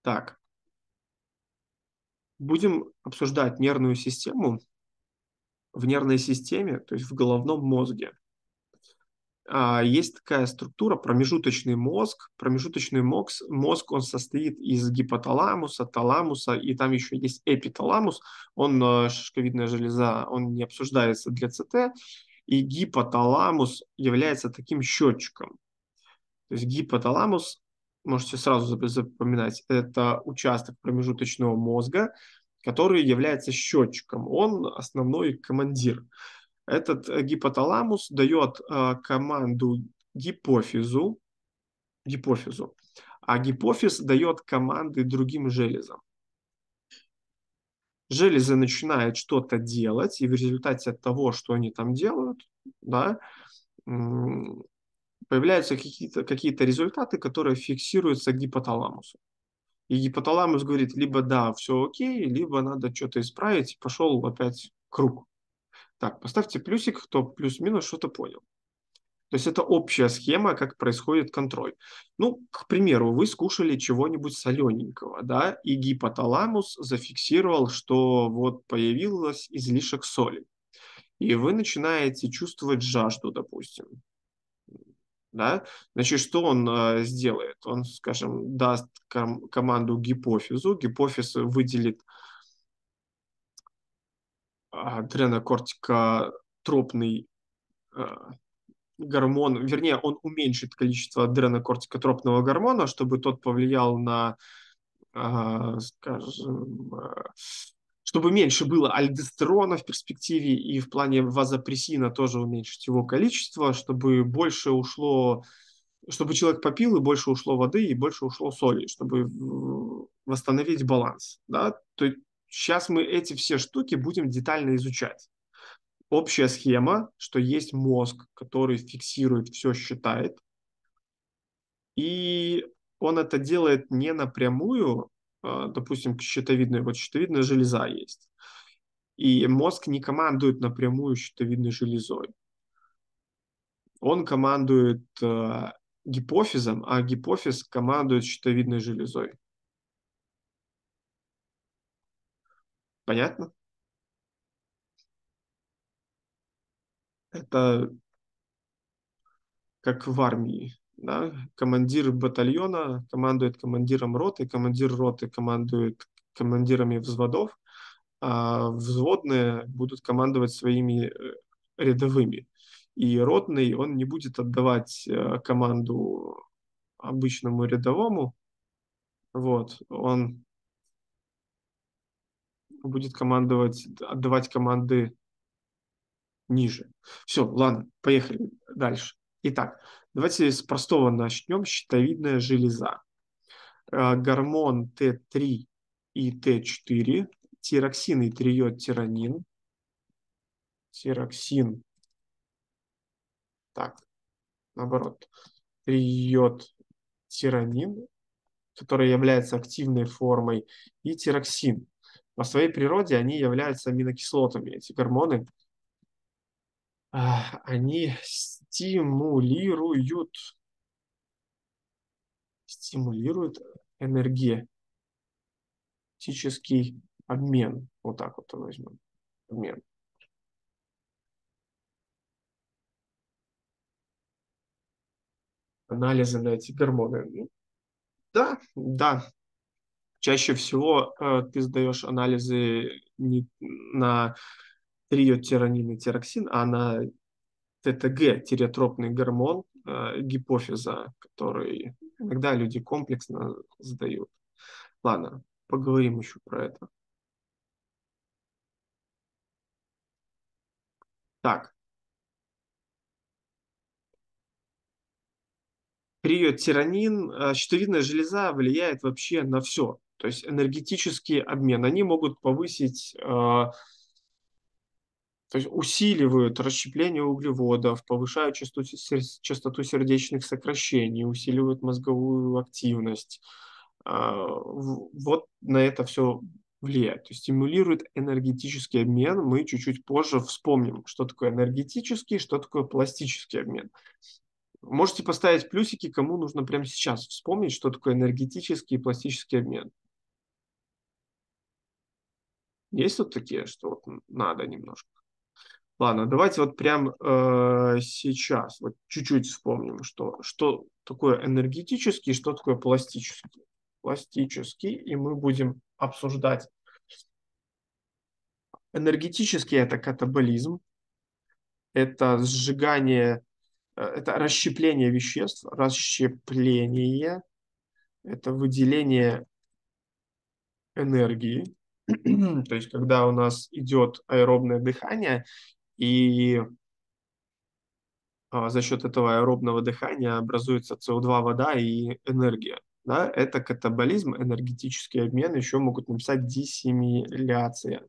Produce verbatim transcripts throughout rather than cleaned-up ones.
Так, будем обсуждать нервную систему. В нервной системе, то есть в головном мозге, а, есть такая структура промежуточный мозг. Промежуточный мозг, мозг, он состоит из гипоталамуса, таламуса, и там еще есть эпиталамус. Он, э, шишковидная железа, он не обсуждается для ЦТ. И гипоталамус является таким счетчиком. То есть гипоталамус, можете сразу зап- запоминать, это участок промежуточного мозга, который является счетчиком. Он основной командир. Этот э, гипоталамус дает э, команду гипофизу, гипофизу, а гипофиз дает команды другим железам. Железы начинают что-то делать, и в результате от того, что они там делают, да, м, появляются какие-то какие результаты, которые фиксируются к гипоталамусу. И гипоталамус говорит, либо да, все окей, либо надо что-то исправить, и пошел опять круг. Так, поставьте плюсик, кто плюс-минус что-то понял. То есть это общая схема, как происходит контроль. Ну, к примеру, вы скушали чего-нибудь солененького, да, и гипоталамус зафиксировал, что вот появилось излишек соли. И вы начинаете чувствовать жажду, допустим. Да? Значит, что он э, сделает? Он, скажем, даст ком- команду гипофизу, гипофиз выделит адренокортикотропный э, гормон, вернее, он уменьшит количество адренокортикотропного гормона, чтобы тот повлиял на, а, скажем, а, чтобы меньше было альдостерона в перспективе и в плане вазопрессина тоже уменьшить его количество, чтобы больше ушло, чтобы человек попил и больше ушло воды и больше ушло соли, чтобы восстановить баланс. Да? То есть сейчас мы эти все штуки будем детально изучать. Общая схема, что есть мозг, который фиксирует все, считает, и он это делает не напрямую, а, допустим, щитовидная, вот щитовидная железа есть, и мозг не командует напрямую щитовидной железой. Он командует э, гипофизом, а гипофиз командует щитовидной железой. Понятно? Это как в армии. Да? Командир батальона командует командиром роты, командир роты командует командирами взводов, а взводные будут командовать своими э, рядовыми. И ротный, он не будет отдавать э, команду обычному рядовому, вот, он будет командовать, отдавать команды ниже. Все, ладно, поехали дальше. Итак, давайте с простого начнем. Щитовидная железа. Э, Гормон Т три и Т четыре, тироксин и триодтиранин. Тироксин, так, наоборот, триодтиранин, который является активной формой, и тироксин. По своей природе они являются аминокислотами. Эти гормоны, а, они стимулируют, стимулируют энергетический обмен. Вот так вот возьмем. Обмен. Анализы на эти гормоны. Ну, да, да. Чаще всего э, ты сдаешь анализы не на триодтиранин и тироксин, а на Т Т Г, тиреотропный гормон э, гипофиза, который иногда люди комплексно сдают. Ладно, поговорим еще про это. Так, триодтиранин, э, щитовидная железа влияет вообще на все. То есть энергетический обмен. Они могут повысить, э, то есть усиливают расщепление углеводов, повышают частоту, сер- частоту сердечных сокращений, усиливают мозговую активность. А, в- Вот на это все влияет. То есть стимулирует энергетический обмен. Мы чуть-чуть позже вспомним, что такое энергетический, что такое пластический обмен. Можете поставить плюсики, кому нужно прямо сейчас вспомнить, что такое энергетический и пластический обмен. Есть тут такие, что вот надо немножко? Ладно, давайте вот прям э, сейчас вот чуть-чуть вспомним, что, что такое энергетический, что такое пластический. Пластический, и мы будем обсуждать. Энергетический – это катаболизм, это сжигание, э, это расщепление веществ, расщепление, это выделение энергии. То есть, когда у нас идет аэробное дыхание, и а, за счет этого аэробного дыхания образуется С О два, вода и энергия. Да? Это катаболизм, энергетический обмен, еще могут написать диссимиляция.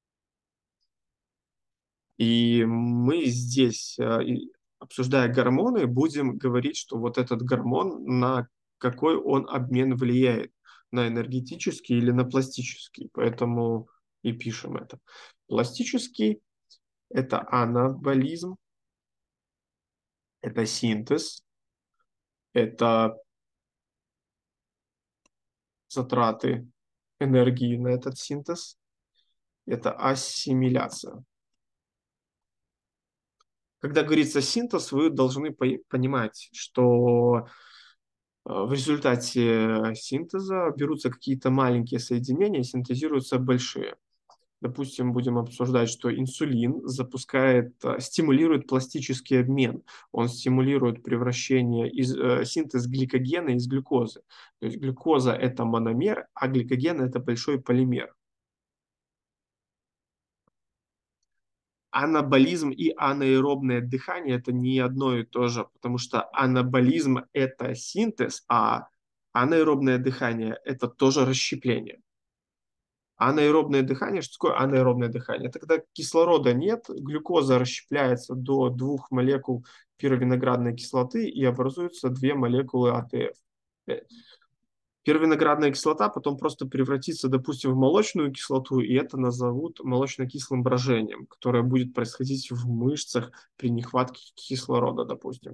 И мы здесь, э, и, обсуждая гормоны, будем говорить, что вот этот гормон, на какой он обмен влияет, на энергетический или на пластический. Поэтому и пишем это. Пластический – это анаболизм, это синтез, это затраты энергии на этот синтез, это ассимиляция. Когда говорится синтез, вы должны понимать, что э, в результате синтеза берутся какие-то маленькие соединения, синтезируются большие. Допустим, будем обсуждать, что инсулин запускает, э, стимулирует пластический обмен. Он стимулирует превращение, из, э, синтез гликогена из глюкозы. То есть глюкоза – это мономер, а гликоген – это большой полимер. Анаболизм и анаэробное дыхание – это не одно и то же, потому что анаболизм – это синтез, а анаэробное дыхание – это тоже расщепление. Анаэробное дыхание, что такое анаэробное дыхание? Это когда кислорода нет, глюкоза расщепляется до двух молекул пировиноградной кислоты и образуются две молекулы А Т Ф. Первиноградная кислота потом просто превратится, допустим, в молочную кислоту, и это назовут молочно-кислым брожением, которое будет происходить в мышцах при нехватке кислорода, допустим.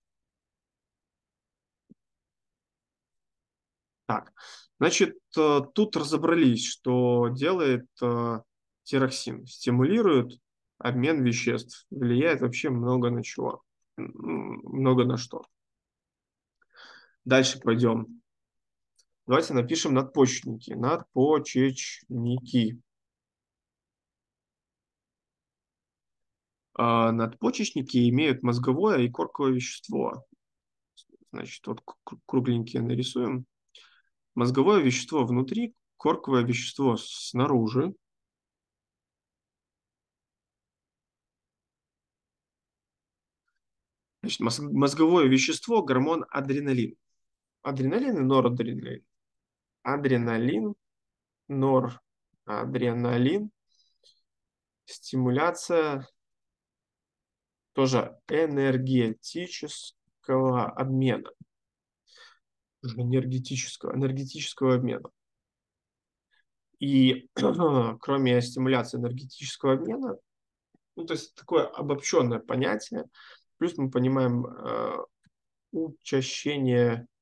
Так, значит, э, тут разобрались, что делает э, тироксин. Стимулирует обмен веществ, влияет вообще много на чего, много на что. Дальше пойдем. Давайте напишем надпочечники. Надпочечники. А надпочечники имеют мозговое и корковое вещество. Значит, вот кругленькие нарисуем. Мозговое вещество внутри, корковое вещество снаружи. Значит, мозговое вещество – гормон адреналин. Адреналин и норадреналин. Адреналин, норадреналин, стимуляция тоже энергетического обмена. Энергетического, энергетического обмена. И кроме стимуляции энергетического обмена, ну, то есть такое обобщенное понятие, плюс мы понимаем э, учащение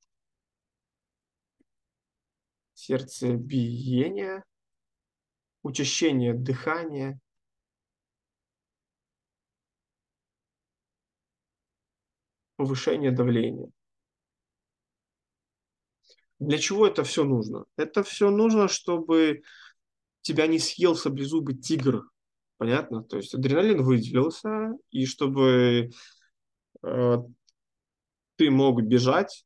сердцебиения, учащение дыхания, повышение давления. Для чего это все нужно? Это все нужно, чтобы тебя не съел саблезубый тигр. Понятно? То есть адреналин выделился, и чтобы э, ты мог бежать.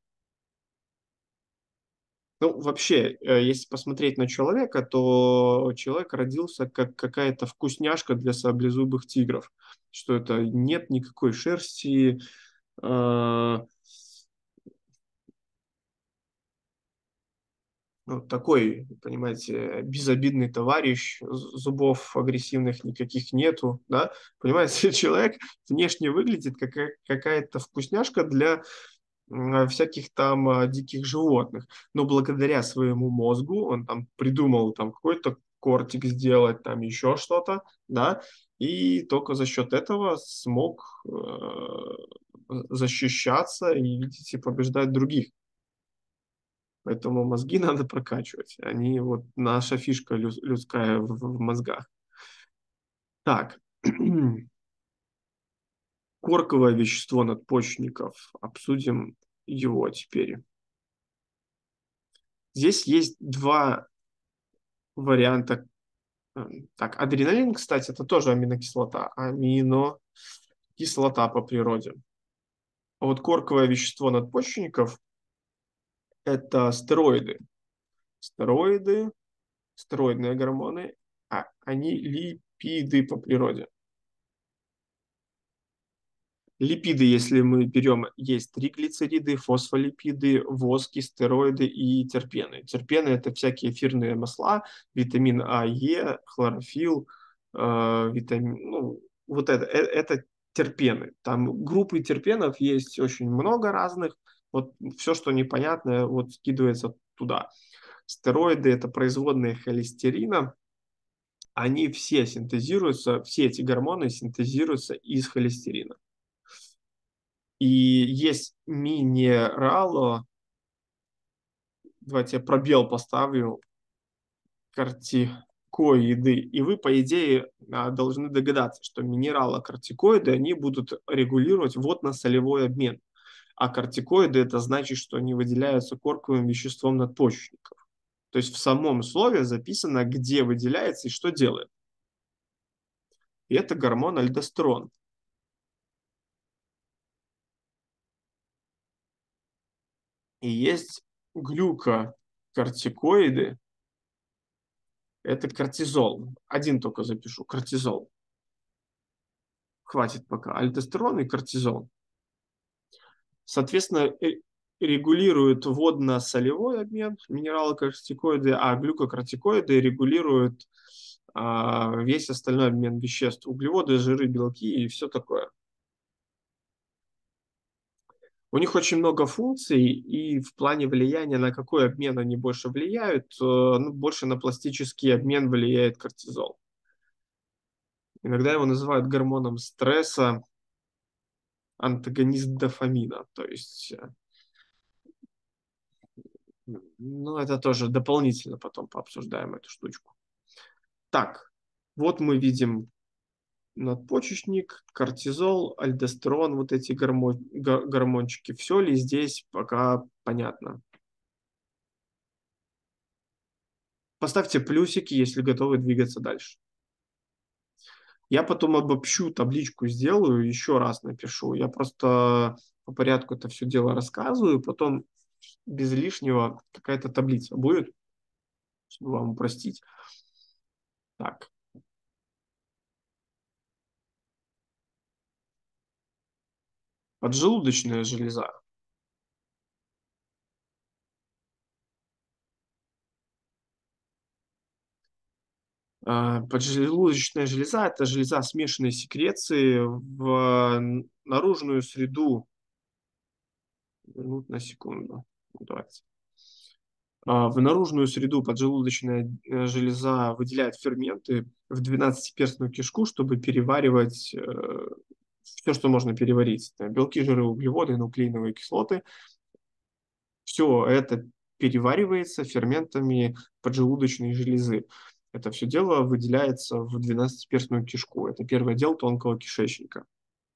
Ну, вообще, э, если посмотреть на человека, то человек родился как какая-то вкусняшка для саблезубых тигров. Что это нет никакой шерсти, э, ну, такой, понимаете, безобидный товарищ, зубов агрессивных никаких нету, да, понимаете, человек внешне выглядит как какая-то вкусняшка для м, всяких там а, диких животных, но благодаря своему мозгу он там придумал там какой-то кортик сделать, там еще что-то, да, и только за счет этого смог э, защищаться и, видите, побеждать других. Поэтому мозги надо прокачивать. Они вот наша фишка лю- людская в, в мозгах. Так. Корковое вещество надпочечников. Обсудим его теперь. Здесь есть два варианта. Так, адреналин, кстати, это тоже аминокислота. Аминокислота по природе. А вот корковое вещество надпочечников – это стероиды. Стероиды, стероидные гормоны, а они липиды по природе. Липиды, если мы берем, есть триглицериды, фосфолипиды, воски, стероиды и терпены. Терпены – это всякие эфирные масла, витамин А, Е, хлорофилл, э, витамин, ну, вот это, э, это терпены. Там группы терпенов есть очень много разных. Вот все, что непонятно, вот скидывается туда. Стероиды – это производные холестерина. Они все синтезируются, все эти гормоны синтезируются из холестерина. И есть минерало, давайте я пробел поставлю, кортикоиды. И вы, по идее, а, должны догадаться, что минералокортикоиды, они будут регулировать водно-солевой обмен. А кортикоиды – это значит, что они выделяются корковым веществом надпочечников. То есть в самом слове записано, где выделяется и что делает. И это гормон альдостерон. И есть глюкокортикоиды, это кортизол. Один только запишу, кортизол. Хватит пока. Альдостерон и кортизол. Соответственно, э, регулируют водно-солевой обмен минералокортикоиды, а глюкокортикоиды регулируют а, весь остальной обмен веществ. Углеводы, жиры, белки и все такое. У них очень много функций, и в плане влияния, на какой обмен они больше влияют, э, ну, больше на пластический обмен влияет кортизол. Иногда его называют гормоном стресса, антагонист дофамина. То есть, э, ну, это тоже дополнительно потом пообсуждаем эту штучку. Так, вот мы видим надпочечник, кортизол, альдостерон, вот эти гормон, гормончики. Все ли здесь пока понятно? Поставьте плюсики, если готовы двигаться дальше. Я потом обобщу, табличку сделаю, еще раз напишу. Я просто по порядку это все дело рассказываю, потом без лишнего какая-то таблица будет, чтобы вам упростить. Так. Поджелудочная железа. А, Поджелудочная железа – это железа смешанной секреции в наружную среду. Минут на секунду. Давайте. А, В наружную среду поджелудочная э, железа выделяет ферменты в двенадцатиперстную кишку, чтобы переваривать все, что можно переварить. Это белки, жиры, углеводы, нуклеиновые кислоты. Все это переваривается ферментами поджелудочной железы. Это все дело выделяется в двенадцатиперстную кишку. Это первый отдел тонкого кишечника.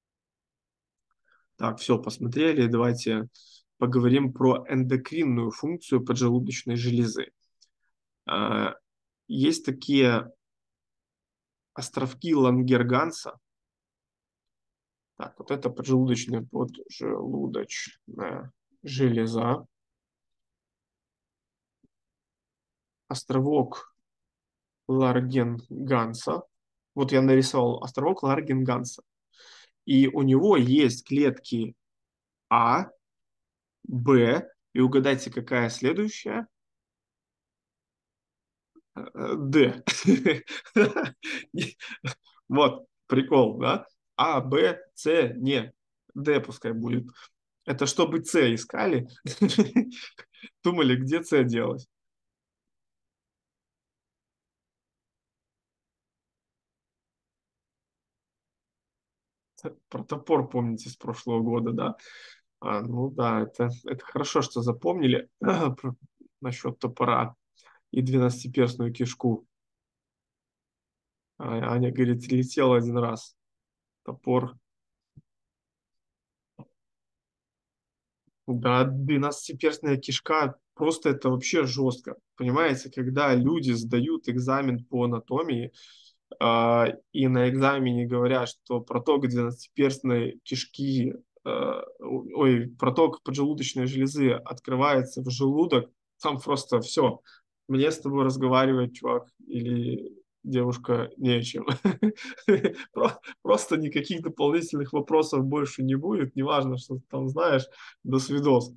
Так, все, посмотрели. Давайте поговорим про эндокринную функцию поджелудочной железы. А, Есть такие островки Лангерганса. Так, вот это поджелудочная поджелудочная железа. Островок Ларгенганса. Вот я нарисовал островок Ларгенганса. И у него есть клетки А, Б, и угадайте, какая следующая? Д. Вот, прикол, да? А, Б, С, не. Д пускай будет. Это чтобы С искали. Думали, где С делать. Про топор помните с прошлого года, да? А, ну да, это, это хорошо, что запомнили про- насчет топора и двенадцатиперстную кишку. А, Аня говорит, летел один раз топор. Да, двенадцатиперстная кишка, просто это вообще жестко. Понимаете, когда люди сдают экзамен по анатомии, а, и на экзамене говорят, что проток двенадцатиперстной кишки, а, ой, проток поджелудочной железы открывается в желудок, там просто все. Мне с тобой разговаривать, чувак, или девушка, не о чем. Про- Просто никаких дополнительных вопросов больше не будет, неважно, что ты там знаешь, до свидос.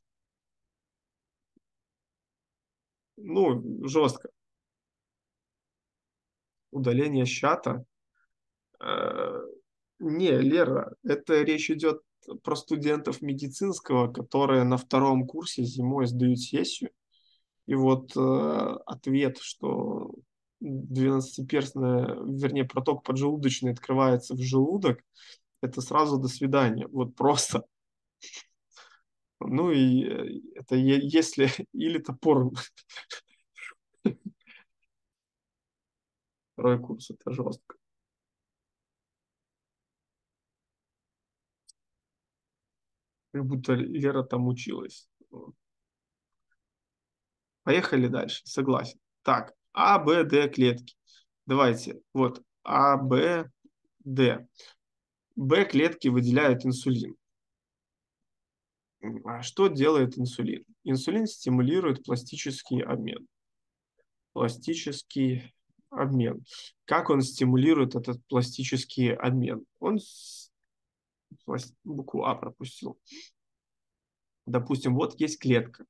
Ну, жестко. Удаление щата. Э, Не, Лера, это речь идет про студентов медицинского, которые на втором курсе зимой сдают сессию. И вот э, ответ, что двенадцатиперстная, вернее, проток поджелудочный открывается в желудок, это сразу до свидания. Вот просто. Ну и э, это е- если или топор второй курс, это жестко. Как будто Лера там училась. Поехали дальше, согласен. Так, А, Б, Д клетки. Давайте, вот А, Б, Д. Б клетки выделяют инсулин. А что делает инсулин? Инсулин стимулирует пластический обмен. Пластический обмен. Как он стимулирует этот пластический обмен? Он с- пласт- букву А пропустил. Допустим, вот есть клетка.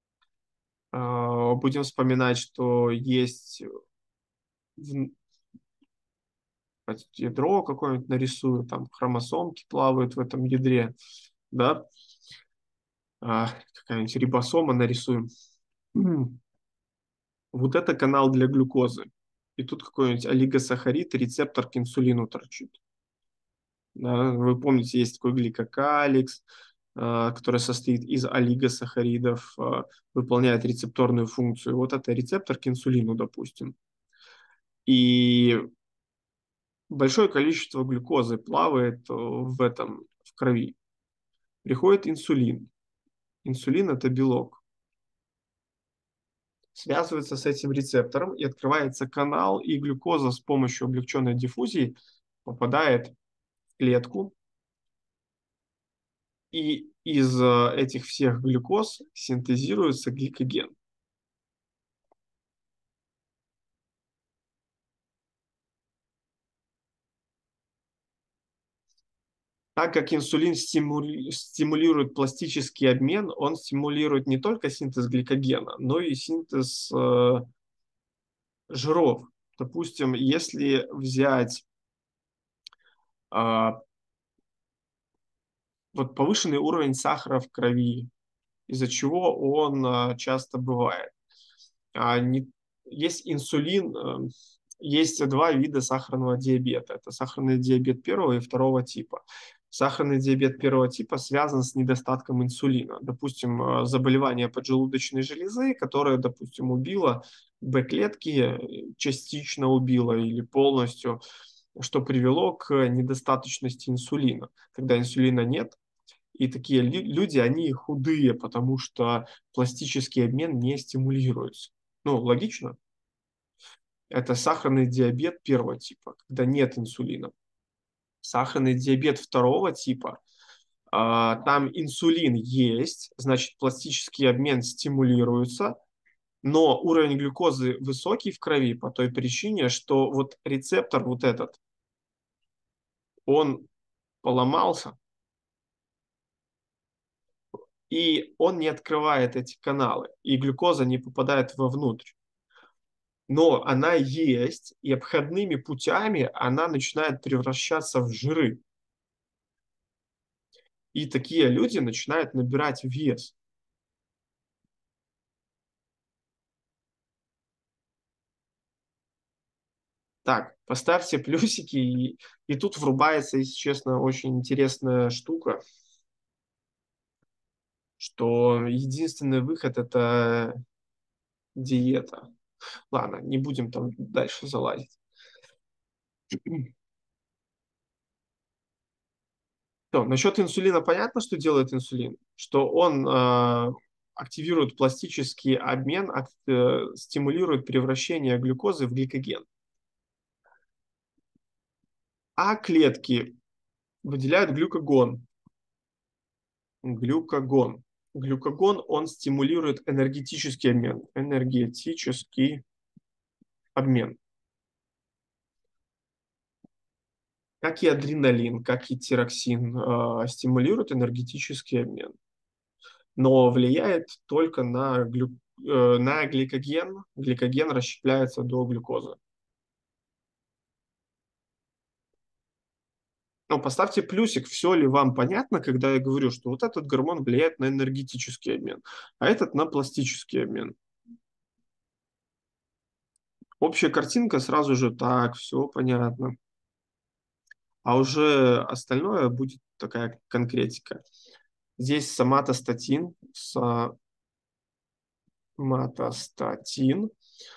А, Будем вспоминать, что есть в- ядро какое-нибудь нарисую, там хромосомки плавают в этом ядре, да, а, какая-нибудь рибосома нарисуем. М. Вот это канал для глюкозы. И тут какой-нибудь олигосахарид, рецептор к инсулину торчит. Да, вы помните, есть такой гликокаликс, а, который состоит из олигосахаридов, а, выполняет рецепторную функцию. Вот это рецептор к инсулину, допустим. И большое количество глюкозы плавает э, в этом, в крови. Приходит инсулин. Инсулин – это белок. Связывается с этим рецептором и открывается канал, и глюкоза с помощью облегченной диффузии попадает в клетку, и из э, этих всех глюкоз синтезируется гликоген. Так как инсулин стимули- стимулирует пластический обмен, он стимулирует не только синтез гликогена, но и синтез э, жиров. Допустим, если взять а, вот повышенный уровень сахара в крови, из-за чего он а, часто бывает. А, не, есть инсулин, э, есть два вида сахарного диабета. Это сахарный диабет первого и второго типа. Сахарный диабет первого типа связан с недостатком инсулина. Допустим, э, заболевание поджелудочной железы, которое, допустим, убило Б-клетки, частично убило или полностью, что привело к недостаточности инсулина. Когда инсулина нет, и такие лю- люди, они худые, потому что пластический обмен не стимулируется. Ну, логично. Это сахарный диабет первого типа, когда нет инсулина. Сахарный диабет второго типа, а, там инсулин есть, значит, пластический обмен стимулируется, но уровень глюкозы высокий в крови по той причине, что вот рецептор вот этот, он поломался, и он не открывает эти каналы, и глюкоза не попадает вовнутрь. Но она есть, и обходными путями она начинает превращаться в жиры. И такие люди начинают набирать вес. Так, поставьте плюсики, и, и тут врубается, если честно, очень интересная штука, что единственный выход — это диета. Ладно, не будем там дальше залазить. Всё, насчет инсулина понятно, что делает инсулин? Что он э, активирует пластический обмен, ак- э, стимулирует превращение глюкозы в гликоген. А клетки выделяют глюкагон. Глюкагон. Глюкагон, он стимулирует энергетический обмен. Энергетический обмен. Как и адреналин, как и тироксин, э, стимулирует энергетический обмен. Но влияет только на, глю... э, на гликоген. Гликоген расщепляется до глюкозы. Ну, поставьте плюсик, все ли вам понятно, когда я говорю, что вот этот гормон влияет на энергетический обмен, а этот на пластический обмен. Общая картинка сразу же так, все понятно. А уже остальное будет такая конкретика. Здесь соматостатин, соматостатин.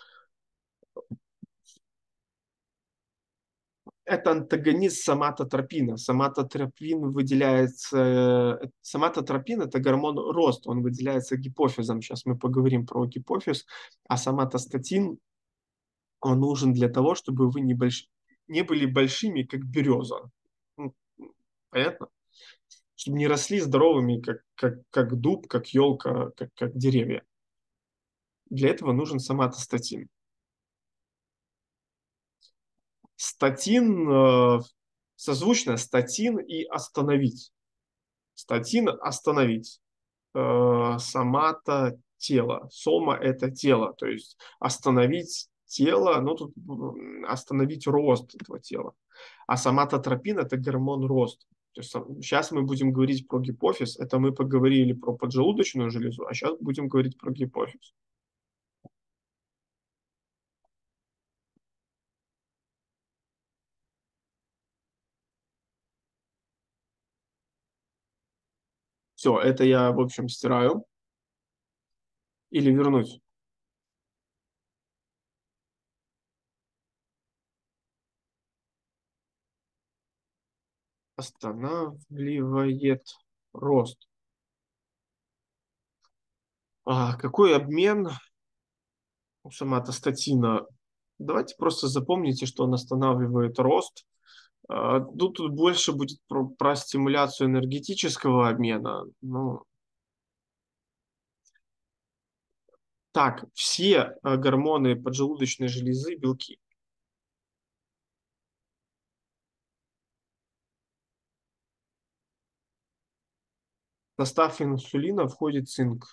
Это антагонист соматотропина. Соматотропин выделяется... э, Соматотропин — это гормон роста, он выделяется гипофизом. Сейчас мы поговорим про гипофиз. А соматостатин, он нужен для того, чтобы вы не, больш... не были большими, как береза. Ну, понятно? Чтобы не росли здоровыми, как, как, как дуб, как елка, как, как деревья. Для этого нужен соматостатин. Статин, э, созвучно статин и остановить. Статин — остановить. Э, сомата — тело. Сома — это тело. То есть остановить тело, ну тут м, остановить рост этого тела. А соматотропин — это гормон роста. То есть сам- сейчас мы будем говорить про гипофиз. Это мы поговорили про поджелудочную железу, а сейчас будем говорить про гипофиз. Все, это я, в общем, стираю или вернуть. Останавливает рост. А какой обмен у соматостатина? Давайте просто запомните, что он останавливает рост. А, Тут, тут больше будет про, про стимуляцию энергетического обмена. Ну, так, все э, гормоны поджелудочной железы — белки. В состав инсулина входит цинк.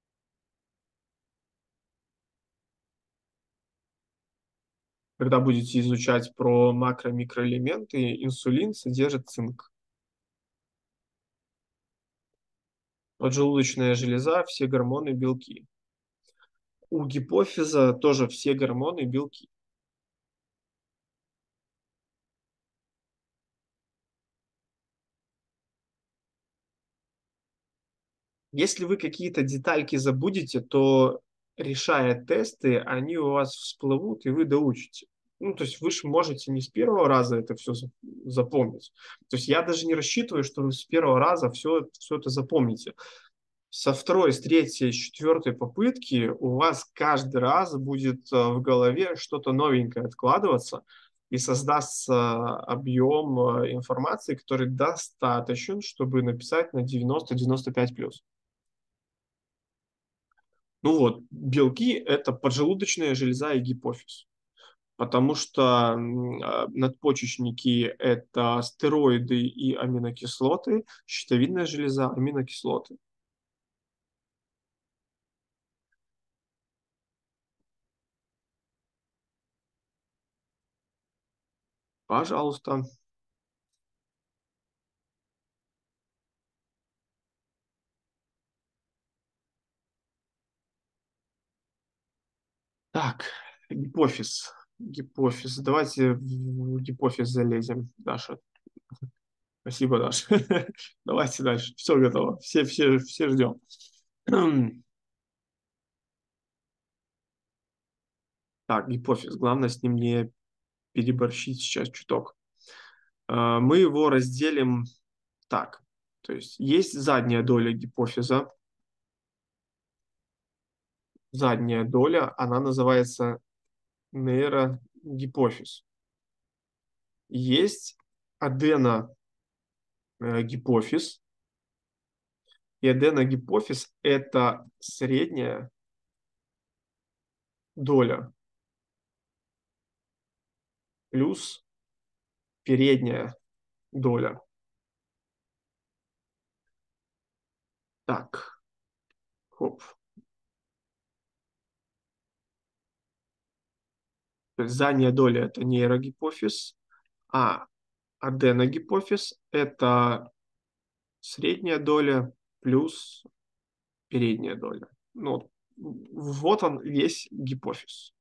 Когда будете изучать про макро-микроэлементы, инсулин содержит цинк. Поджелудочная железа — все гормоны белки. У гипофиза тоже все гормоны белки. Если вы какие-то детальки забудете, то, решая тесты, они у вас всплывут, и вы доучите. Ну, то есть вы же можете не с первого раза это все запомнить. То есть я даже не рассчитываю, что вы с первого раза все, все это запомните. Со второй, с третьей, с четвертой попытки у вас каждый раз будет э, в голове что-то новенькое откладываться, и создастся объем э, информации, который достаточен, чтобы написать на девяносто девяносто пять плюс. Ну вот, белки — это поджелудочная железа и гипофиз. Потому что м, а, надпочечники — это стероиды и аминокислоты, щитовидная железа — аминокислоты. Пожалуйста. Так, гипофиз. Гипофиз. Давайте в гипофиз залезем, Даша. Спасибо, Даша. Давайте дальше. Все готово. Все, все, все ждем. Так, гипофиз. Главное с ним не переборщить сейчас чуток. А, Мы его разделим так. То есть есть задняя доля гипофиза. Задняя доля, она называется нейрогипофиз. Есть аденогипофиз. И аденогипофиз– это средняя доля плюс передняя доля. Так, хоп. То есть задняя доля– это нейрогипофиз, а аденогипофиз– это средняя доля плюс передняя доля. Ну, вот он весь гипофиз.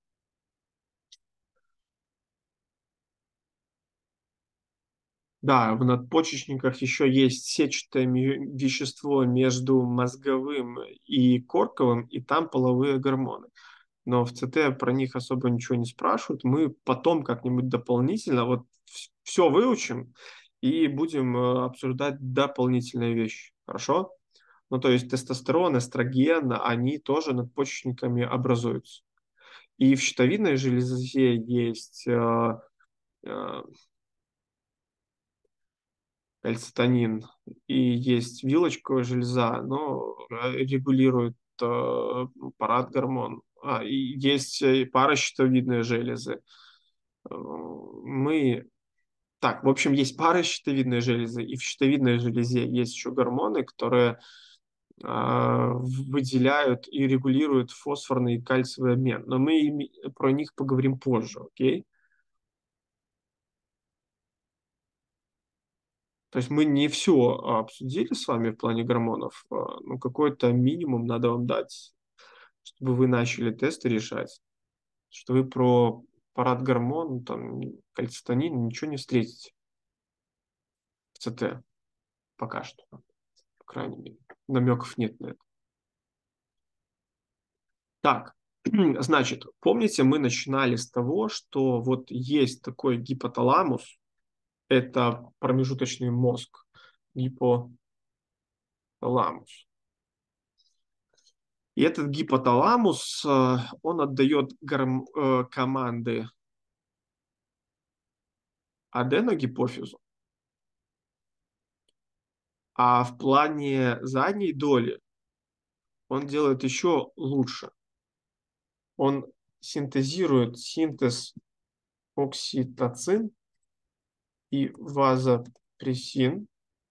Да, в надпочечниках еще есть сетчатое вещество между мозговым и корковым, и там половые гормоны. Но в ЦТ про них особо ничего не спрашивают. Мы потом как-нибудь дополнительно вот все выучим и будем э, обсуждать дополнительные вещи. Хорошо? Ну, то есть тестостерон, эстроген, они тоже надпочечниками образуются. И в щитовидной железе есть э, э, кальцитонин, и есть вилочковая железа, но регулирует э, парадгормон. А, и есть э, паращитовидные железы. Э, Мы... Так, в общем, есть паращитовидные железы, и в щитовидной железе есть еще гормоны, которые а, выделяют и регулируют фосфорный и кальциевый обмен. Но мы ими- про них поговорим позже, окей? То есть мы не все обсудили с вами в плане гормонов, а, ну какой-то минимум надо вам дать, чтобы вы начали тесты решать, что вы про парадгормон, там, кальцитонин ничего не встретите в ЦТ пока что, по крайней мере. Намеков нет на это. Так, значит, помните, мы начинали с того, что вот есть такой гипоталамус, это промежуточный мозг, гипоталамус. И этот гипоталамус, э, он отдает горм- э, команды аденогипофизу, а в плане задней доли он делает еще лучше. Он синтезирует синтез окситоцин и вазопрессин.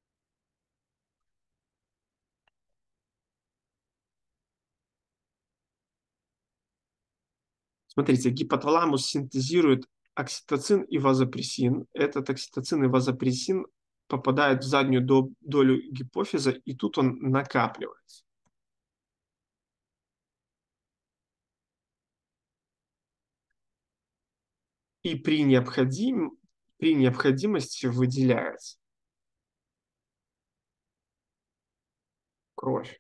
Смотрите, гипоталамус синтезирует окситоцин и вазопрессин. Этот окситоцин и вазопрессин попадает в заднюю до- долю гипофиза, и тут он накапливается. И при, необходим, при необходимости выделяется кровь,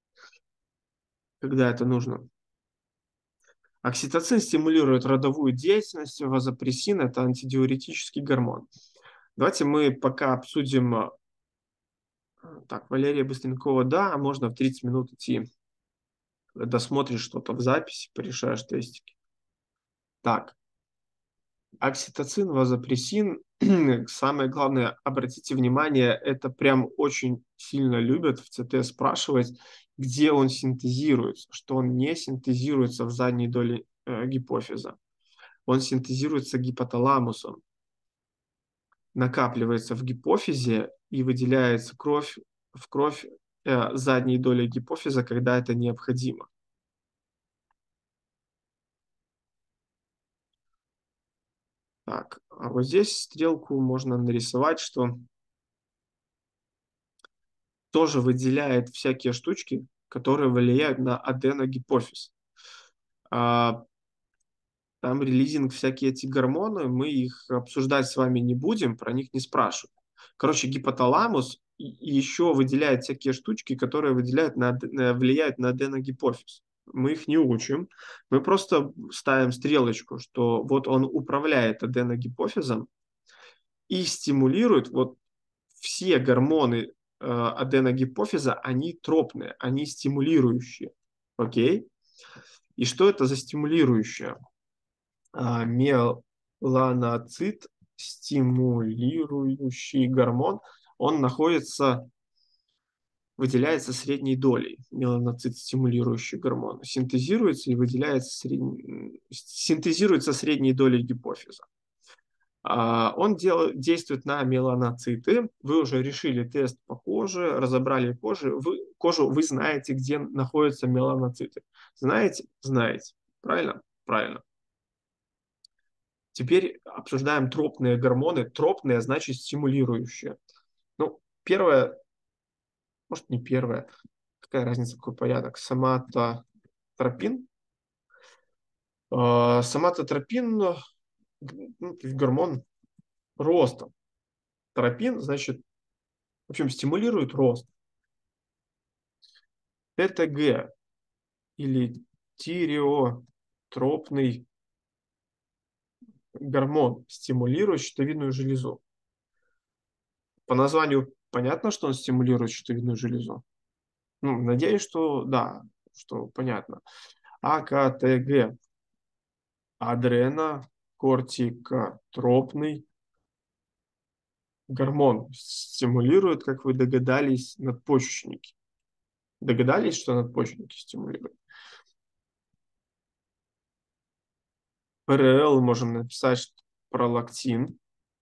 когда это нужно. Окситоцин стимулирует родовую деятельность, вазопрессин– это антидиуретический гормон. Давайте мы пока обсудим. э, Так, Валерия Быстренкова, да, а можно в тридцать минут идти. Досмотришь что-то в записи, порешаешь тестики. Так, окситоцин, вазопрессин. Самое главное, обратите внимание, это прям очень сильно любят в ЦТ спрашивать, где он синтезируется, что он не синтезируется в задней доле э, гипофиза. Он синтезируется гипоталамусом, накапливается в гипофизе и выделяется кровь, в кровь э, задней доли гипофиза, когда это необходимо. Так, а вот здесь стрелку можно нарисовать, что тоже выделяет всякие штучки, которые влияют на аденогипофиз. А, там релизинг, всякие эти гормоны, мы их обсуждать с вами не будем, про них не спрашиваем. Короче, гипоталамус и и еще выделяет всякие штучки, которые выделяют на, ад- на- влияют на аденогипофиз. Мы их не учим, мы просто ставим стрелочку, что вот он управляет аденогипофизом и стимулирует вот все гормоны э, аденогипофиза, они тропные, они стимулирующие. Окей? И что это за стимулирующее? А, меланоцит стимулирующий гормон, он находится, выделяется средней долей. Меланоцит стимулирующий гормон синтезируется и выделяется средней, синтезируется средней долей гипофиза. А, Он дел, действует на меланоциты. Вы уже решили тест по коже, разобрали кожу. Вы, кожу, вы знаете, где находятся меланоциты. Знаете? Знаете. Правильно? Правильно. Теперь обсуждаем тропные гормоны. Тропные значит стимулирующие. Ну, первое, может не первое, какая разница, какой порядок. Соматотропин. Э, Соматотропин, ну, то есть гормон роста. Тропин, значит, в общем, стимулирует рост. тэ тэ гэ или тиреотропный гормон стимулирует щитовидную железу. По названию понятно, что он стимулирует щитовидную железу? Ну, надеюсь, что да, что понятно. а ка тэ гэ, адренокортикотропный гормон, стимулирует, как вы догадались, надпочечники. Догадались, что надпочечники стимулируют? пэ эр эл можем написать пролактин.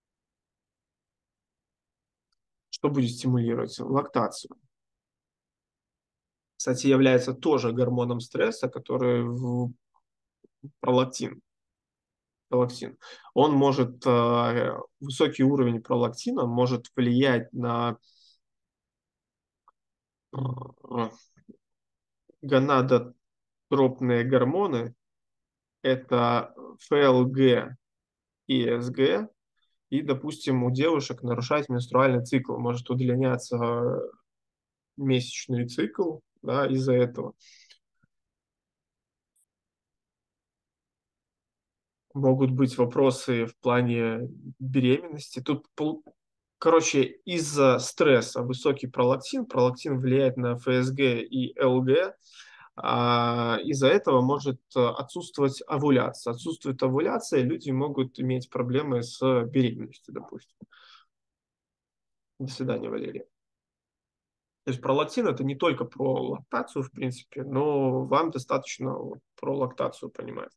Что будет стимулировать? Лактацию. Кстати, является тоже гормоном стресса, который в пролактин. Пролактин. Он может, э, высокий уровень пролактина может влиять на э, гонадотропные гормоны. Это эф эл гэ и эс гэ. И, допустим, у девушек нарушать менструальный цикл. Может удлиняться месячный цикл, да, из-за этого. Могут быть вопросы в плане беременности. Тут, пол- короче, из-за стресса высокий пролактин, пролактин влияет на эф эс гэ и эл гэ, а из-за этого может э, отсутствовать овуляция. Отсутствует овуляция, люди могут иметь проблемы с беременностью, допустим. До свидания, Валерия. То есть пролактин это не только про лактацию, в принципе, но вам достаточно вот про лактацию понимать.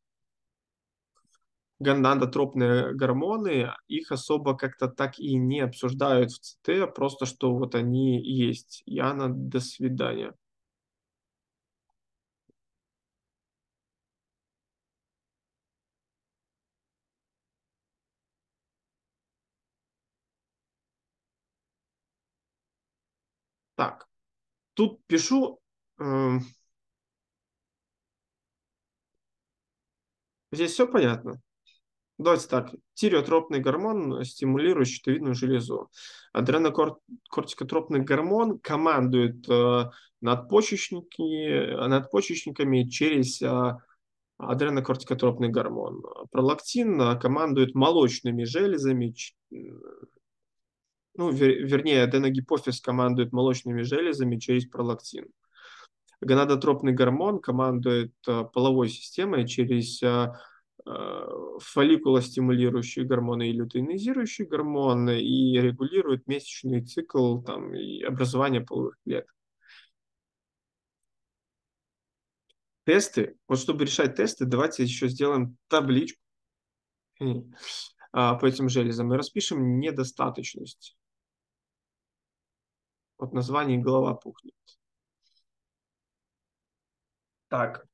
Гонадотропные гормоны, их особо как-то так и не обсуждают в цэ тэ, просто что вот они есть. Яна, до свидания. Так, тут пишу, э, здесь все понятно. Давайте так. Тиреотропный гормон стимулирует щитовидную железу. Адренокортикотропный гормон командует э, надпочечники, надпочечниками через э, адренокортикотропный гормон. Пролактин э, командует молочными железами, ч- ну, вер- вернее, аденогипофиз командует молочными железами через пролактин. Гонадотропный гормон командует э, половой системой через э, э, фолликулостимулирующие гормоны и лютеинизирующие гормоны и регулирует месячный цикл там, и образование половых клеток. Тесты. Вот чтобы решать тесты, давайте еще сделаем табличку а, по этим железам и распишем недостаточность. От названия голова пухнет. Так,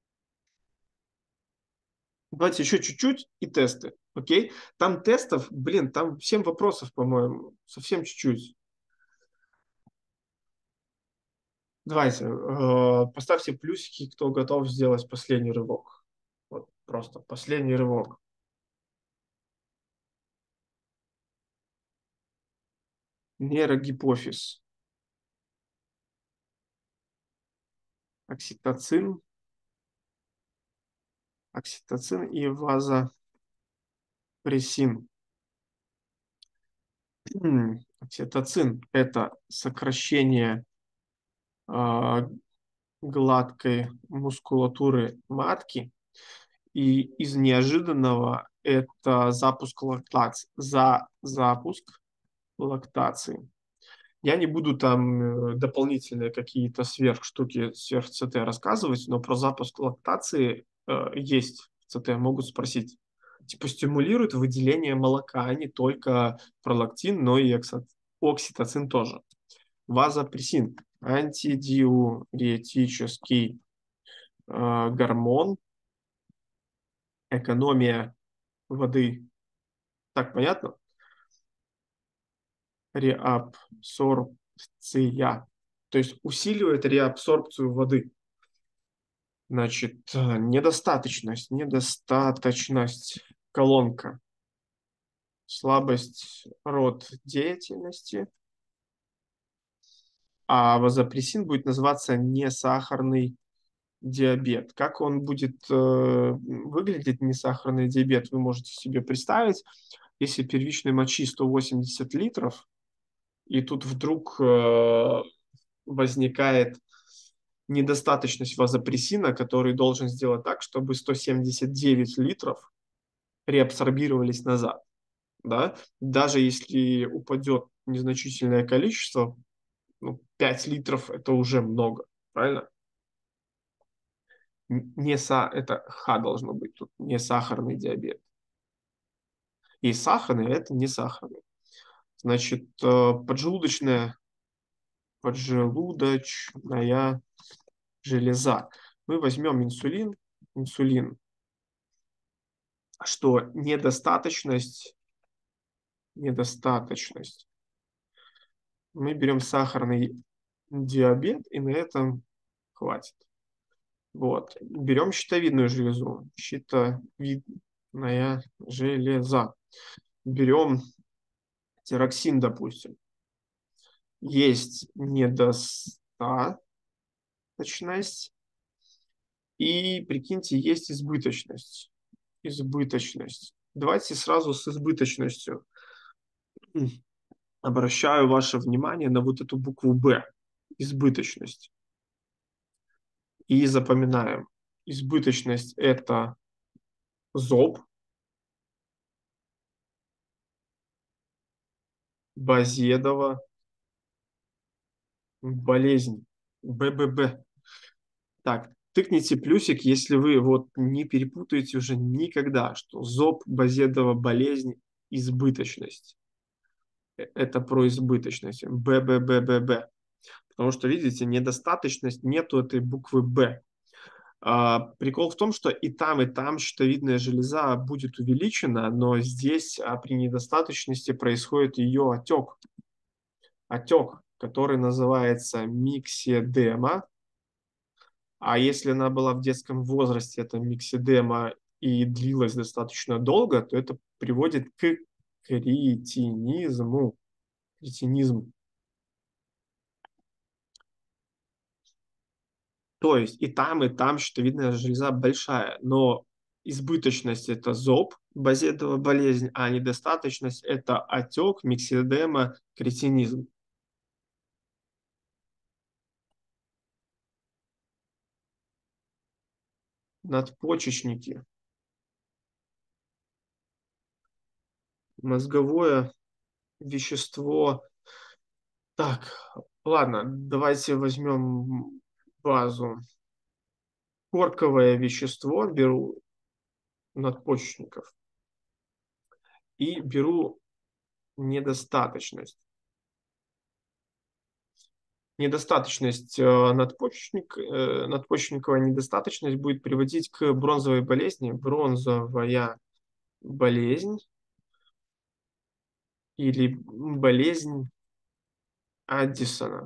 давайте еще чуть-чуть и тесты. Окей? Там тестов, блин, там семь вопросов, по-моему. Совсем чуть-чуть. Давайте, э, поставьте плюсики, кто готов сделать последний рывок. Вот. Просто последний рывок. Нейрогипофиз. Окситоцин. Окситоцин и вазопрессин. Окситоцин – это сокращение э, гладкой мускулатуры матки, и из неожиданного это запуск лактации, за запуск лактации. Я не буду там э, дополнительные какие-то сверхштуки, сверх-ЦТ рассказывать, но про запуск лактации э, есть в ЦТ, могут спросить. Типа стимулирует выделение молока, а не только пролактин, но и окса- окситоцин тоже. Вазопрессин – антидиуретический э, гормон, экономия воды. Так, понятно? Реабсорбция. То есть усиливает реабсорбцию воды. Значит, э, недостаточность, недостаточность, колонка, слабость род деятельности, а вазопрессин будет называться несахарный диабет. Как он будет э, выглядеть, несахарный диабет, вы можете себе представить, если первичной мочи сто восемьдесят литров, и тут вдруг э, возникает недостаточность вазопрессина, который должен сделать так, чтобы сто семьдесят девять литров реабсорбировались назад. Да? Даже если упадет незначительное количество, ну, пять литров это уже много, правильно? Не са, это Х должно быть тут, не сахарный диабет. И сахарный, а это не сахарный. Значит, э, поджелудочная, поджелудочная железа. Мы возьмем инсулин, инсулин, что недостаточность, недостаточность. Мы берем сахарный диабет, и на этом хватит. Вот. Берем щитовидную железу. Щитовидная железа. Берем тироксин, допустим. Есть недостаточность. И, прикиньте, есть избыточность. Избыточность. Давайте сразу с избыточностью. Обращаю ваше внимание на вот эту букву «Б». Избыточность. И запоминаем. Избыточность – это зоб, Базедова болезнь, бэ бэ бэ. Так, тыкните плюсик, если вы вот не перепутаете уже никогда, что зоб, Базедова болезнь, избыточность. Э, Это про избыточность. бэ бэ бэ бэ бэ. Потому что, видите, недостаточность, нету этой буквы «Б». А, прикол в том, что и там, и там щитовидная железа будет увеличена, но здесь а, при недостаточности происходит ее отек. Отек, который называется микседема. А если она была в детском возрасте, это микседема, и длилась достаточно долго, то это приводит к кретинизму. Кретинизм. То есть и там, и там щитовидная железа большая, но избыточность – это зоб, базедова болезнь, а недостаточность – это отек, микседема, кретинизм. Надпочечники. Мозговое вещество. Так, ладно, давайте возьмем базу. Корковое вещество беру надпочечников и беру недостаточность. Недостаточность э, надпочечник, э, надпочечниковая недостаточность будет приводить к бронзовой болезни. Бронзовая болезнь или болезнь Аддисона.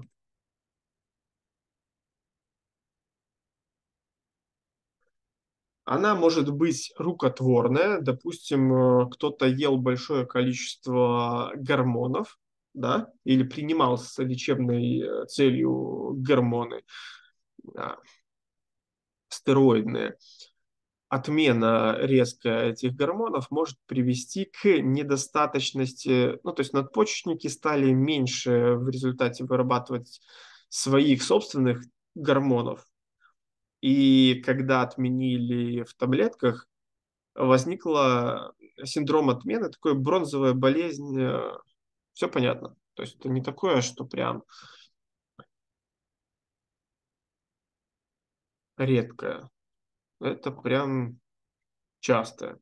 Она может быть рукотворная, допустим, э, кто-то ел большое количество гормонов, да, или принимал с лечебной э, целью гормоны, а, стероидные. Отмена резкая этих гормонов может привести к недостаточности, ну, то есть надпочечники стали меньше в результате вырабатывать своих собственных гормонов. И когда отменили в таблетках, возникла синдром отмены, такая бронзовая болезнь, все понятно. То есть это не такое, что прям редкое, это прям частое.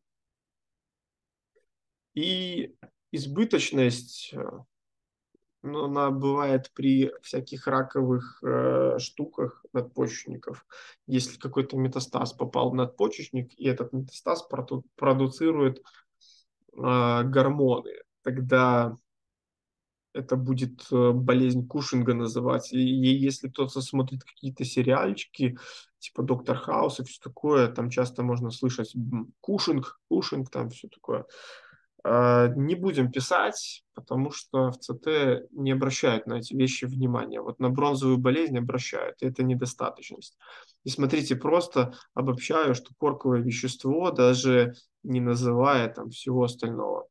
И избыточность, э, ну, она бывает при всяких раковых э, штуках надпочечников. Если какой-то метастаз попал в надпочечник, и этот метастаз проту- продуцирует э, гормоны, тогда это будет э, болезнь Кушинга называть. И, и если кто-то смотрит какие-то сериальчики, типа Доктор Хаус и все такое, там часто можно слышать м, Кушинг, Кушинг, там все такое. А, Не будем писать, потому что в ЦТ не обращают на эти вещи внимания. Вот на бронзовую болезнь обращают, и это недостаточность. И смотрите, просто обобщаю, что корковое вещество, даже не называя там всего остального.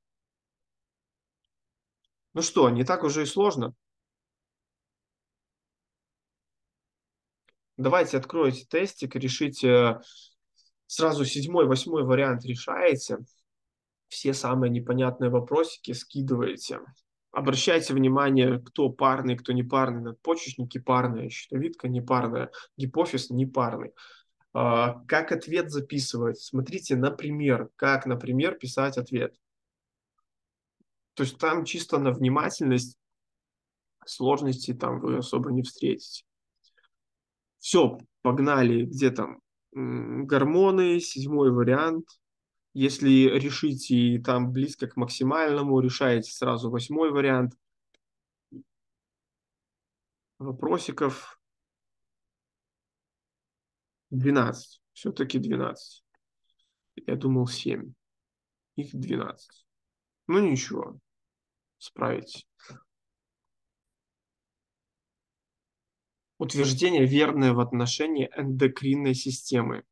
Ну что, не так уже и сложно. Давайте откроете тестик, решите сразу седьмой, восьмой вариант решаете, все самые непонятные вопросики скидываете. Обращайте внимание, кто парный, кто не парный, надпочечники парные, щитовидка непарная, гипофиз непарный. А, Как ответ записывать? Смотрите, например, как, например, писать ответ. То есть там чисто на внимательность, сложности там вы особо не встретите. Все, погнали, где там м, гормоны, седьмой вариант. Если решите и там близко к максимальному, решаете сразу восьмой вариант. Вопросиков двенадцать. Все-таки двенадцать. Я думал семь. Их двенадцать. Ну ничего, справитесь. Утверждение верное в отношении эндокринной системы.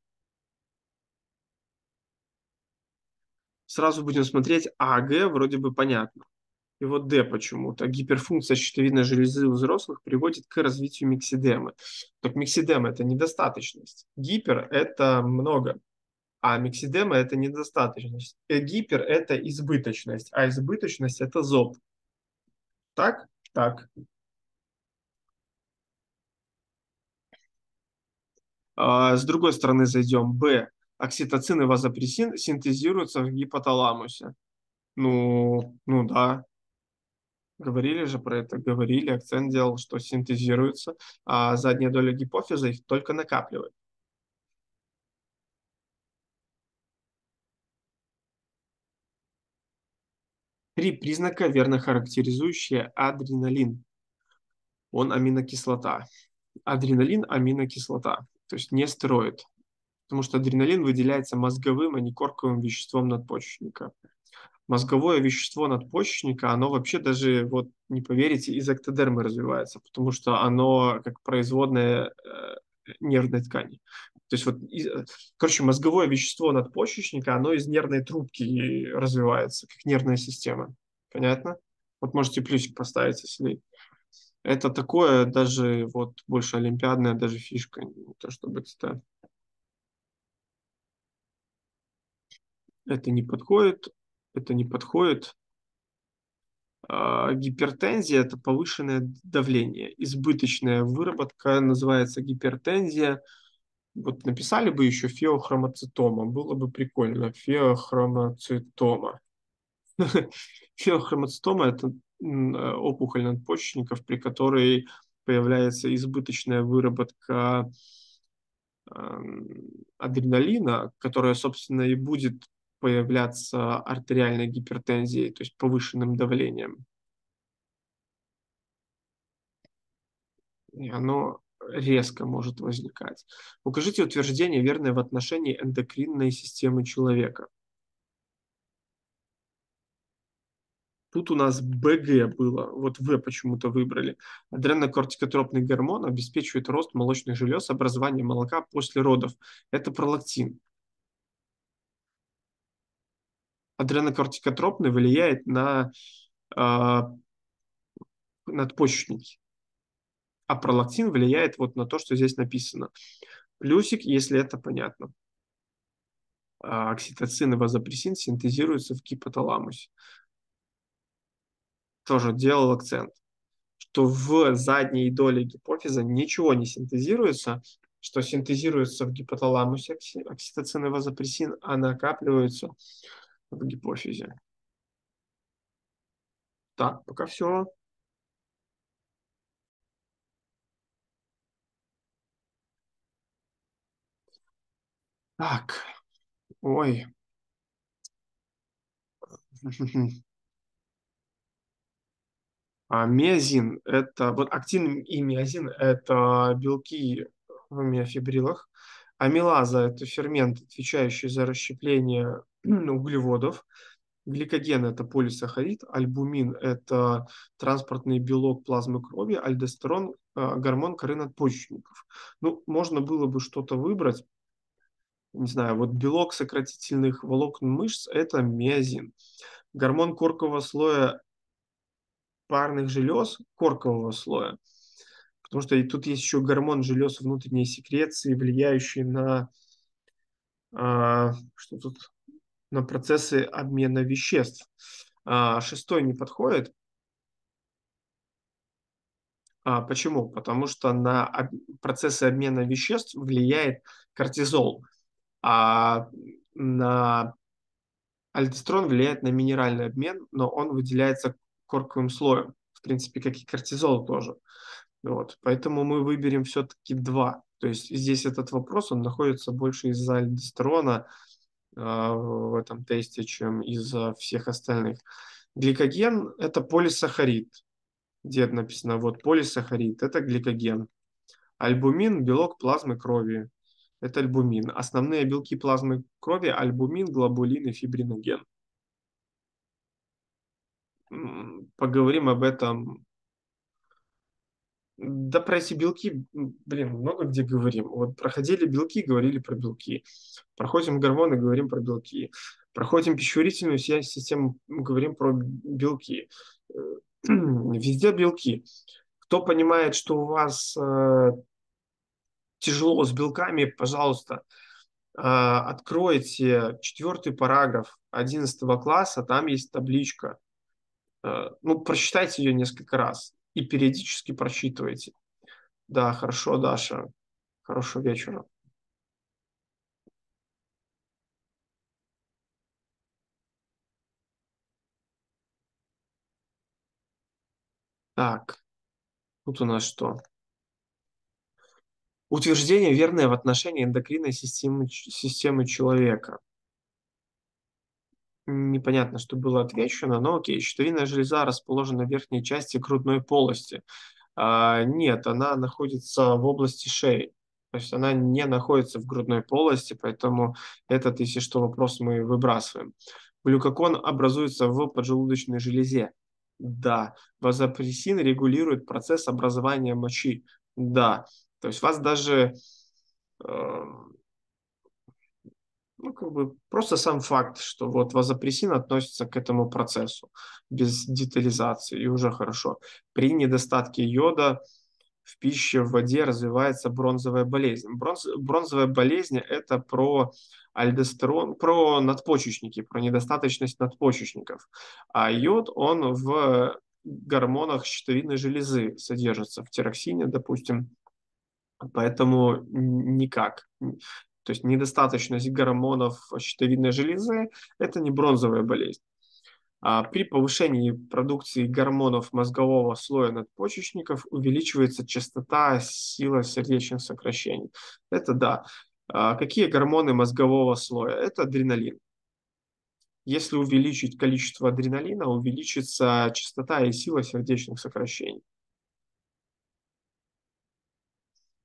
Сразу будем смотреть А, Г вроде бы понятно. И вот Д почему-то. Гиперфункция щитовидной железы у взрослых приводит к развитию миксидемы. Так миксидема – это недостаточность. Гипер – это много. А миксидема – это недостаточность. Э, Гипер – это избыточность. А избыточность – это зоб. Так? Так. А, с другой стороны зайдем. Б. Окситоцин и вазопрессин синтезируются в гипоталамусе. Ну, ну да. Говорили же про это, говорили, акцент делал, что синтезируются, а задняя доля гипофиза их только накапливает. Три признака, верно характеризующие адреналин. Он аминокислота. Адреналин – аминокислота, то есть не стероид. Потому что адреналин выделяется мозговым, а не корковым веществом надпочечника. Мозговое вещество надпочечника, оно вообще даже, вот не поверите, из эктодермы развивается, потому что оно как производная э, нервной ткани. То есть вот, из, э, короче, мозговое вещество надпочечника, оно из нервной трубки развивается, как нервная система. Понятно? Вот можете плюсик поставить, если это такое, даже вот больше олимпиадная даже фишка, не то чтобы это, это не подходит, это не подходит. А, Гипертензия – это повышенное давление. Избыточная выработка называется гипертензия. Вот написали бы еще феохромоцитома, было бы прикольно. Феохромоцитома. Феохромоцитома – это м, э, опухоль надпочечников, при которой появляется избыточная выработка эм, адреналина, которая, собственно, и будет появляться артериальной гипертензией, то есть повышенным давлением. И оно резко может возникать. Укажите утверждение, верное в отношении эндокринной системы человека. Тут у нас бэ гэ было, вот вэ почему-то выбрали. Адренокортикотропный гормон обеспечивает рост молочных желез, образование молока после родов. Это пролактин. Адренокортикотропный влияет на э, надпочечники, а пролактин влияет вот на то, что здесь написано. Плюсик, если это понятно. А окситоцин и вазопрессин синтезируются в гипоталамусе. Тоже делал акцент, что в задней доле гипофиза ничего не синтезируется, что синтезируется в гипоталамусе окситоцин и вазопрессин, а накапливаются в гипофизе. Так, пока все. Так, ой. А миозин– это, вот актин и миозин– это белки в миофибрилах. Амилаза– это фермент, отвечающий за расщепление углеводов. Гликоген– это полисахарид. Альбумин– это транспортный белок плазмы крови. Альдостерон– э, гормон коры надпочечников. Ну, можно было бы что-то выбрать. Не знаю, вот белок сократительных волокон мышц– это миозин. Гормон коркового слоя парных желез коркового слоя. Потому что и тут есть еще гормон желез внутренней секреции, влияющий на, а, что тут, на процессы обмена веществ. А, шестой не подходит. А, почему? Потому что на об- процессы обмена веществ влияет кортизол, а на альдостерон влияет на минеральный обмен, но он выделяется корковым слоем. В принципе, как и кортизол тоже. Вот. Поэтому мы выберем все-таки два. То есть здесь этот вопрос, он находится больше из-за альдостерона э, в этом тесте, чем из-за всех остальных. Гликоген– это полисахарид. Где написано, вот полисахарид– это гликоген. Альбумин– белок плазмы крови. Это альбумин. Основные белки плазмы крови– альбумин, глобулин и фибриноген. М, Поговорим об этом. Да, про эти белки, блин, много где говорим. Вот проходили белки, говорили про белки. Проходим гормоны, говорим про белки. Проходим пищеварительную систему, говорим про белки. Э, Везде белки. Кто понимает, что у вас э, тяжело с белками, пожалуйста, э, откройте четвертый параграф одиннадцатого класса, там есть табличка. Э, ну, прочитайте ее несколько раз и периодически прочитывайте. Да, хорошо, Даша. Хорошего вечера. Так, тут у нас что? Утверждение, верное в отношении эндокринной системы, ч- системы человека. Непонятно, что было отвечено, но окей. Щитовидная железа расположена в верхней части грудной полости. А, нет, она находится в области шеи. То есть она не находится в грудной полости, поэтому этот, если что, вопрос мы выбрасываем. Глюкагон образуется в поджелудочной железе. Да. Вазопрессин регулирует процесс образования мочи. Да. То есть вас даже э, ну, как бы просто сам факт, что вот вазопрессин относится к этому процессу без детализации, и уже хорошо. При недостатке йода в пище, в воде развивается бронзовая болезнь. Бронз, бронзовая болезнь– это про альдостерон, про надпочечники, про недостаточность надпочечников. А йод, он в гормонах щитовидной железы содержится, в тироксине, допустим, поэтому никак. То есть недостаточность гормонов щитовидной железы– это не бронзовая болезнь. А при повышении продукции гормонов мозгового слоя надпочечников увеличивается частота, сила сердечных сокращений. Это да. А какие гормоны мозгового слоя? Это адреналин. Если увеличить количество адреналина, увеличится частота и сила сердечных сокращений.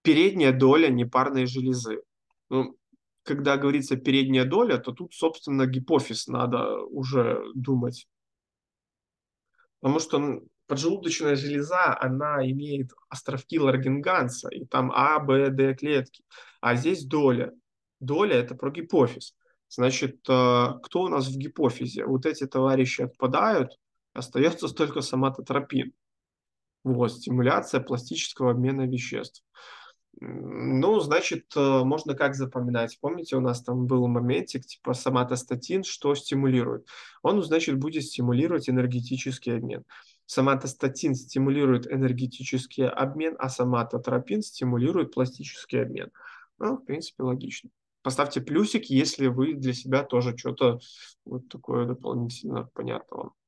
передняя доля непарной железы. Ну, когда говорится передняя доля, то тут, собственно, гипофиз надо уже думать. Потому что м, поджелудочная железа, она имеет островки Ларгенганса, и там А, Б, Д клетки. А здесь доля. Доля– это про гипофиз. Значит, э, кто у нас в гипофизе? Вот эти товарищи отпадают, остается только соматотропин. Вот, стимуляция пластического обмена веществ. Ну, значит, э, можно как запоминать. Помните, у нас там был моментик, типа соматостатин, что стимулирует? Он, значит, будет стимулировать энергетический обмен. Соматостатин стимулирует энергетический обмен, а соматотропин стимулирует пластический обмен. Ну, в принципе, логично. Поставьте плюсик, если вы для себя тоже что-то вот такое дополнительно понятно вам.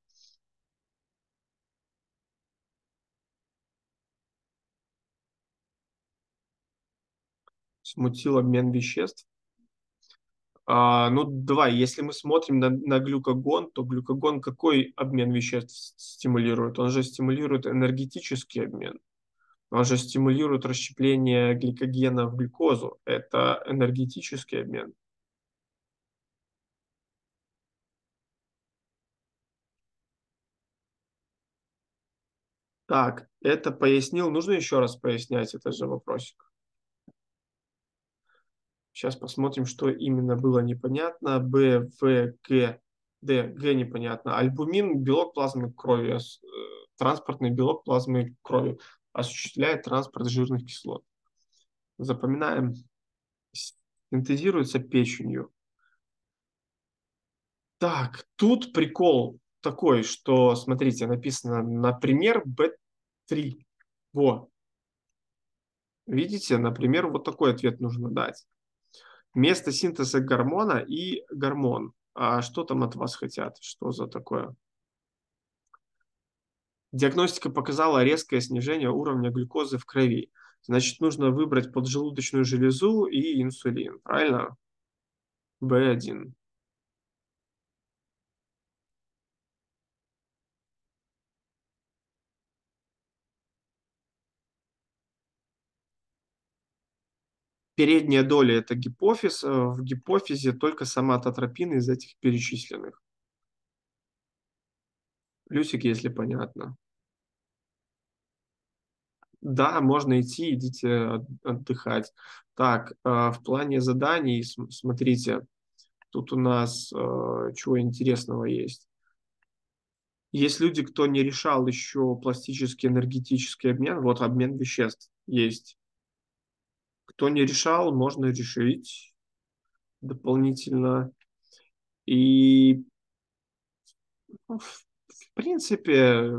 Смутил обмен веществ. А, ну, давай, если мы смотрим на, на глюкогон, то глюкогон какой обмен веществ стимулирует? Он же стимулирует энергетический обмен. Он же стимулирует расщепление гликогена в глюкозу. Это энергетический обмен. Так, это пояснил. Нужно еще раз пояснять этот же вопросик. Сейчас посмотрим, что именно было непонятно. Б, В, Г, Д, Г непонятно. Альбумин– белок плазмы крови, э, транспортный белок плазмы крови, осуществляет транспорт жирных кислот. Запоминаем. Синтезируется печенью. Так, тут прикол такой, что, смотрите, написано, например, бэ три. Во, видите, например, вот такой ответ нужно дать. Место синтеза гормона и гормон. А что там от вас хотят? Что за такое? Диагностика показала резкое снижение уровня глюкозы в крови. Значит, нужно выбрать поджелудочную железу и инсулин. Правильно? бэ один. Передняя доля– это гипофиз. э, В гипофизе только соматотропин из этих перечисленных. Плюсик, если понятно. Да, можно идти, идите от- отдыхать. Так, э, в плане заданий, см- смотрите, тут у нас э, чего интересного есть. Есть люди, кто не решал еще пластический энергетический обмен. Вот обмен веществ есть. Кто не решал, можно решить дополнительно. И, ну, в, в принципе,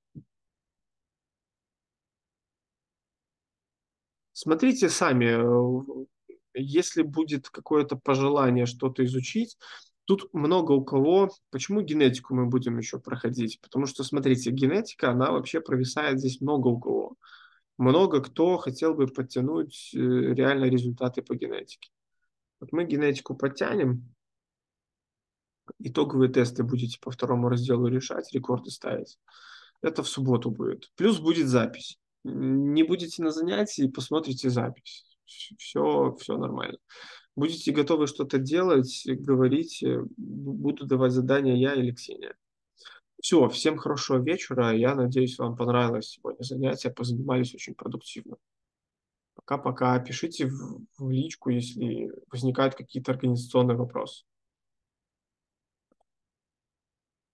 смотрите сами, э, если будет какое-то пожелание что-то изучить, тут много у кого. Почему генетику мы будем еще проходить? Потому что, смотрите, генетика, она вообще провисает здесь много у кого. Много кто хотел бы подтянуть э, реально результаты по генетике. Вот мы генетику подтянем, итоговые тесты будете по второму разделу решать, рекорды ставить. Это в субботу будет. Плюс будет запись. Не будете на занятии, посмотрите запись. Все, все нормально. Будете готовы что-то делать, говорите, буду давать задания я или Ксения. Все, всем хорошего вечера. Я надеюсь, вам понравилось сегодня занятие. Позанимались очень продуктивно. Пока-пока. Пишите в, в личку, если возникают какие-то организационные вопросы.